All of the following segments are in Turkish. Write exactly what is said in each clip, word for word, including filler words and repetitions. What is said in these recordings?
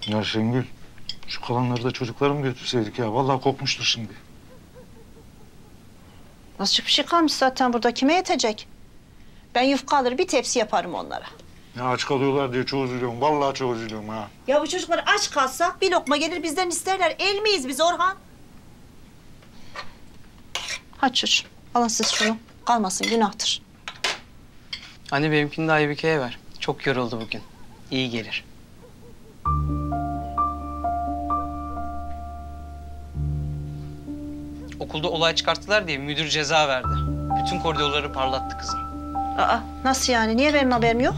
Ya Şengül, şu kalanları da çocuklara mı götürseydik ya? Vallahi kokmuştur şimdi. Azıcık bir şey kalmış zaten burada. Kime yetecek? Ben yufka alır bir tepsi yaparım onlara. Ya aç kalıyorlar diye çok üzülüyorum. Vallahi çok üzülüyorum ha. Ya bu çocuklar aç kalsa bir lokma gelir bizden isterler. El miyiz biz Orhan? Hadi çocuğum, alın siz şunu. Kalmasın, günahtır. Anne benimkini de Aybüke'ye ver. Çok yoruldu bugün. İyi gelir. Okulda olay çıkarttılar diye müdür ceza verdi. Bütün koridorları parlattı kızım. Aa, nasıl yani? Niye benim haberim yok?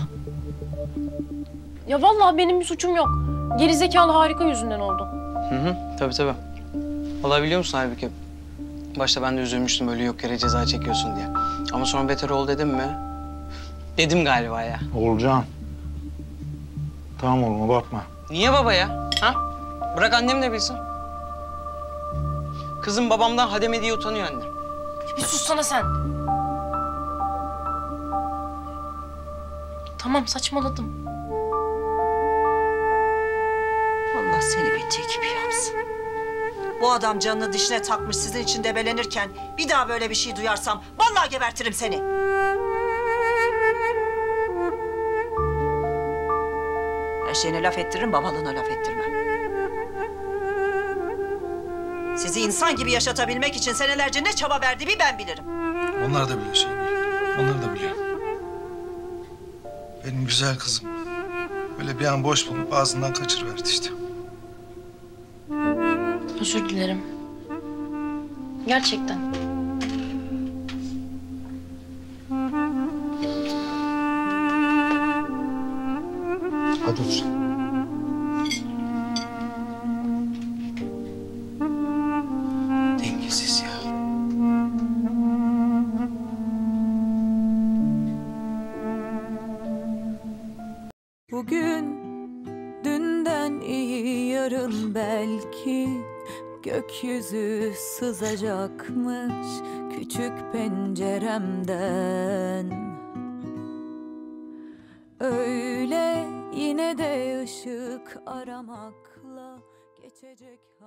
Ya vallahi benim bir suçum yok. Gerizekalı Harika yüzünden oldu. Hı hı, tabii tabii. Vallahi biliyor musun Aybüke? Başta ben de üzülmüştüm böyle yok yere ceza çekiyorsun diye. Ama sonra beter ol dedim mi? Dedim galiba ya. Oğulcan. Tamam oğlum, abartma. Niye baba ya? Ha? Bırak annem de bilsin. Kızım babamdan hademe diye utanıyor annem. Bir sussana sen. Tamam saçmaladım. Allah seni bildiği gibi yapsın. Bu adam canını dişine takmış sizin için debelenirken bir daha böyle bir şey duyarsam vallahi gebertirim seni. Her şeyine laf ettiririm, babalığına laf ettirmem. Sizi insan gibi yaşatabilmek için senelerce ne çaba verdiğimi ben bilirim. Onlar da biliyor Şengül. Onlar da biliyor. Benim güzel kızım. Böyle bir an boş bulup ağzından kaçırıverdi işte. Özür dilerim. Gerçekten. Hadi otur. Dengesiz ya. Bugün dünden iyi yarın belki gökyüzü sızacakmış küçük penceremden. Öyle yine de ışık aramakla geçecek.